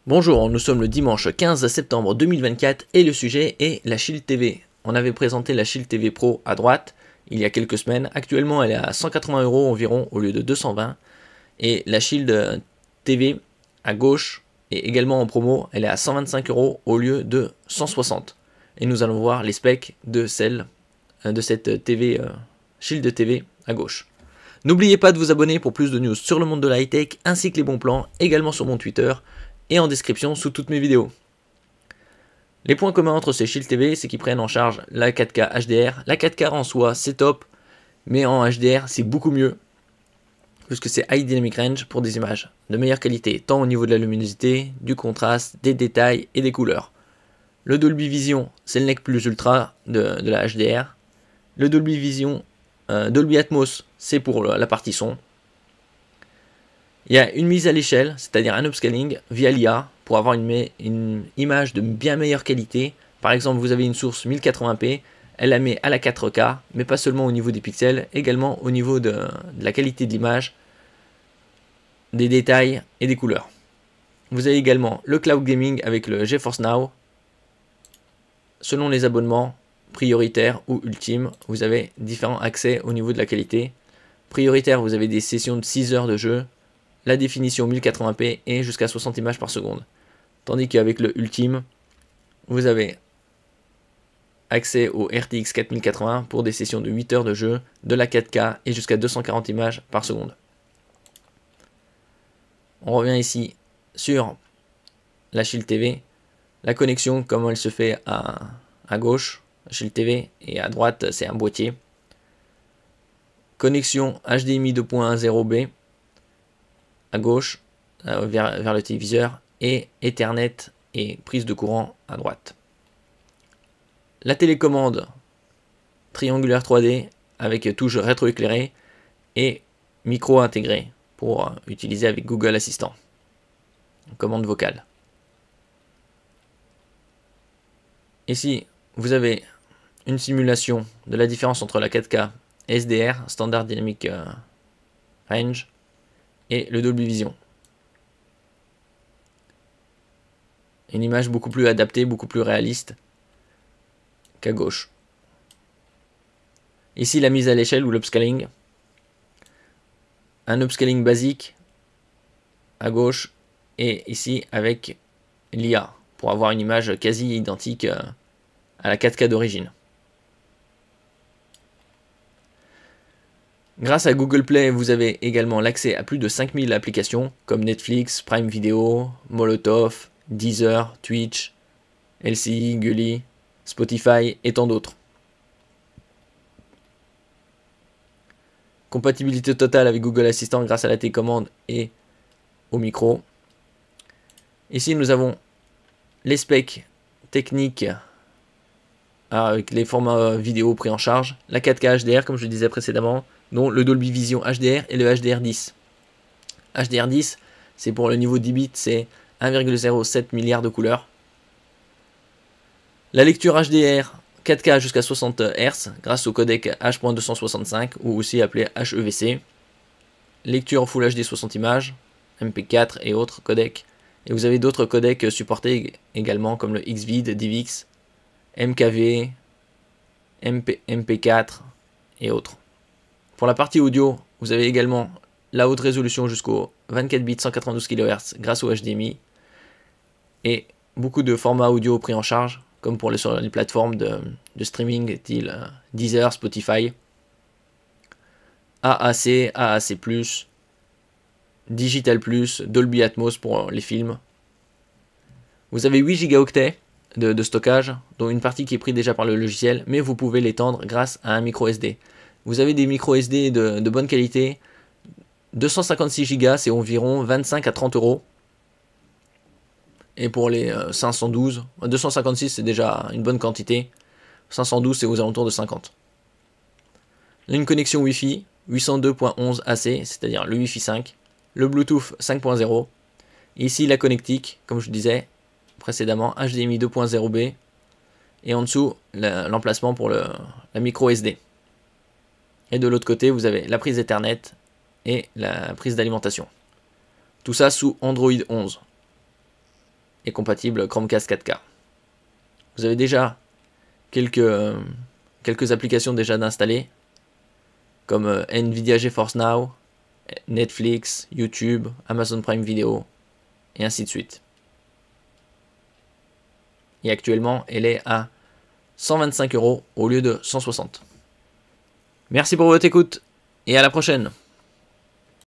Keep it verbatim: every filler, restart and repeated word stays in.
Bonjour, nous sommes le dimanche quinze septembre deux mille vingt-quatre et le sujet est la Shield T V. On avait présenté la Shield T V Pro à droite il y a quelques semaines. Actuellement, elle est à cent quatre-vingts euros environ au lieu de deux cent vingt. Et la Shield T V à gauche est également en promo. Elle est à cent vingt-cinq euros au lieu de cent soixante. Et nous allons voir les specs de celle de cette T V euh, Shield T V à gauche. N'oubliez pas de vous abonner pour plus de news sur le monde de la high-tech ainsi que les bons plans, également sur mon Twitter et en description sous toutes mes vidéos. Les points communs entre ces Shield T V, c'est qu'ils prennent en charge la quatre K H D R. La quatre K en soi, c'est top, mais en H D R, c'est beaucoup mieux, puisque c'est High Dynamic Range pour des images de meilleure qualité, tant au niveau de la luminosité, du contraste, des détails et des couleurs. Le Dolby Vision, c'est le nec plus ultra de, de la H D R. Le Dolby Vision, euh, Dolby Atmos, c'est pour la partie son. Il y a une mise à l'échelle, c'est-à-dire un upscaling via l'I A pour avoir une, une image de bien meilleure qualité. Par exemple, vous avez une source mille quatre-vingts p, elle la met à la quatre K, mais pas seulement au niveau des pixels, également au niveau de, de la qualité de l'image, des détails et des couleurs. Vous avez également le cloud gaming avec le GeForce Now. Selon les abonnements, prioritaires ou ultimes, vous avez différents accès au niveau de la qualité. Prioritaire, vous avez des sessions de six heures de jeu, la définition mille quatre-vingts p et jusqu'à soixante images par seconde. Tandis qu'avec le Ultime, vous avez accès au R T X quatre mille quatre-vingts pour des sessions de huit heures de jeu, de la quatre K et jusqu'à deux cent quarante images par seconde. On revient ici sur la Shield T V. La connexion, comment elle se fait à, à gauche, la Shield T V, et à droite, c'est un boîtier. Connexion H D M I deux point zéro B. À gauche euh, vers, vers le téléviseur et Ethernet et prise de courant à droite. La télécommande triangulaire trois D avec touche rétroéclairée et micro intégré pour euh, utiliser avec Google Assistant. Commande vocale. Ici, vous avez une simulation de la différence entre la quatre K S D R, Standard Dynamic euh, Range, et le Dolby Vision. Une image beaucoup plus adaptée, beaucoup plus réaliste qu'à gauche. Ici, la mise à l'échelle ou l'upscaling. Un upscaling basique à gauche et ici avec l'I A pour avoir une image quasi identique à la quatre K d'origine. Grâce à Google Play, vous avez également l'accès à plus de cinq mille applications comme Netflix, Prime Video, Molotov, Deezer, Twitch, L C I, Gulli, Spotify et tant d'autres. Compatibilité totale avec Google Assistant grâce à la télécommande et au micro. Ici, nous avons les specs techniques avec les formats vidéo pris en charge. La quatre K H D R, comme je le disais précédemment, dont le Dolby Vision H D R et le H D R dix. H D R dix, c'est pour le niveau dix bits, c'est un virgule zéro sept milliard de couleurs. La lecture H D R quatre K jusqu'à soixante hertz grâce au codec H deux cent soixante-cinq ou aussi appelé H E V C. Lecture Full H D soixante images, M P quatre et autres codecs. Et vous avez d'autres codecs supportés également comme le Xvid, DivX, M K V, M P, M P quatre et autres. Pour la partie audio, vous avez également la haute résolution jusqu'au vingt-quatre bits cent quatre-vingt-douze kilohertz grâce au H D M I et beaucoup de formats audio pris en charge comme pour les, sur les plateformes de, de streaming style Deezer, Spotify, A A C, A A C plus, Digital plus, Dolby Atmos pour les films. Vous avez huit gigaoctets de, de stockage, dont une partie qui est prise déjà par le logiciel, mais vous pouvez l'étendre grâce à un micro S D. Vous avez des micro S D de, de bonne qualité. deux cent cinquante-six gigas, c'est environ vingt-cinq à trente euros. Et pour les euh, cinq cent douze, deux cent cinquante-six c'est déjà une bonne quantité. cinq cent douze c'est aux alentours de cinquante. Là, une connexion Wi-Fi huit cent deux point onze A C, c'est-à-dire le Wi-Fi cinq. Le Bluetooth cinq point zéro. Ici la connectique, comme je disais précédemment, H D M I deux point zéro B. Et en dessous, l'emplacement pour le, la micro S D. Et de l'autre côté, vous avez la prise Ethernet et la prise d'alimentation. Tout ça sous Android onze. est compatible Chromecast quatre K. Vous avez déjà quelques, euh, quelques applications déjà d'installer, comme euh, Nvidia GeForce Now, Netflix, YouTube, Amazon Prime Video, et ainsi de suite. Et actuellement, elle est à cent vingt-cinq euros au lieu de cent soixante. Merci pour votre écoute, et à la prochaine.